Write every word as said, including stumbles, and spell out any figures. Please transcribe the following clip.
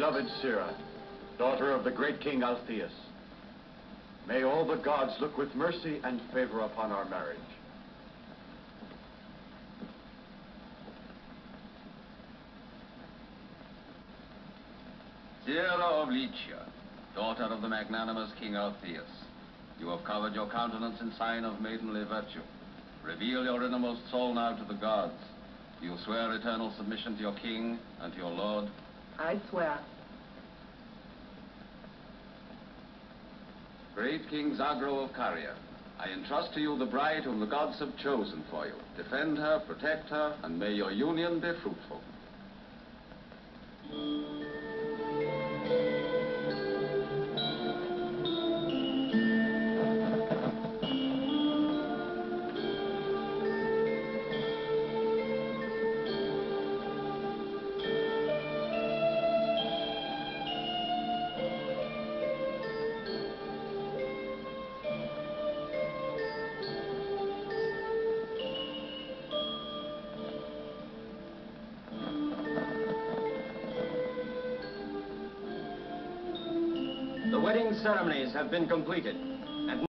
beloved Sira, daughter of the great King Altheius, may all the gods look with mercy and favor upon our marriage. Sira of Lycia, daughter of the magnanimous King Altheius, you have covered your countenance in sign of maidenly virtue. Reveal your innermost soul now to the gods. Do you swear eternal submission to your king and to your lord? I swear. Great King Zagro of Caria, I entrust to you the bride whom the gods have chosen for you. Defend her, protect her, and may your union be fruitful. The wedding ceremonies have been completed.